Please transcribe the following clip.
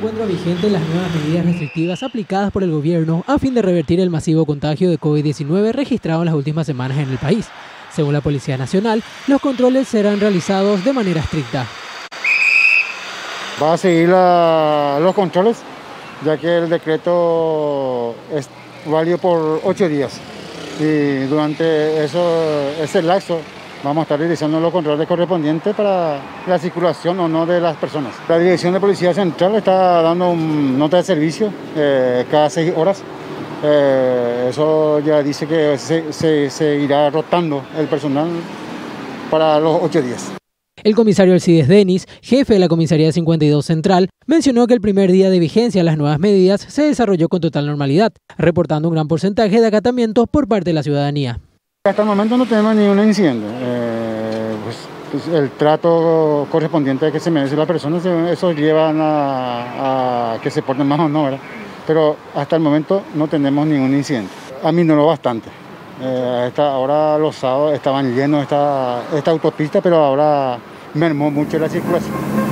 encuentran vigentes las nuevas medidas restrictivas aplicadas por el gobierno a fin de revertir el masivo contagio de COVID-19 registrado en las últimas semanas en el país. Según la Policía Nacional, los controles serán realizados de manera estricta. Va a seguir los controles, ya que el decreto es válido por 8 días. Y durante ese lapso vamos a estar realizando los controles correspondientes para la circulación o no de las personas. La Dirección de Policía Central está dando una nota de servicio cada 6 horas. Eso ya dice que se irá rotando el personal para los 8 días. El comisario Alcides Denis, jefe de la Comisaría 52 Central, mencionó que el primer día de vigencia de las nuevas medidas se desarrolló con total normalidad, reportando un gran porcentaje de acatamientos por parte de la ciudadanía. Hasta el momento no tenemos ningún incidente. El trato correspondiente que se merece la persona, eso lleva a que se porten más o no, ¿verdad? Pero hasta el momento no tenemos ningún incidente. Aminoró bastante. Ahora los sábados estaban llenos esta autopista, pero ahora mermó mucho la circulación.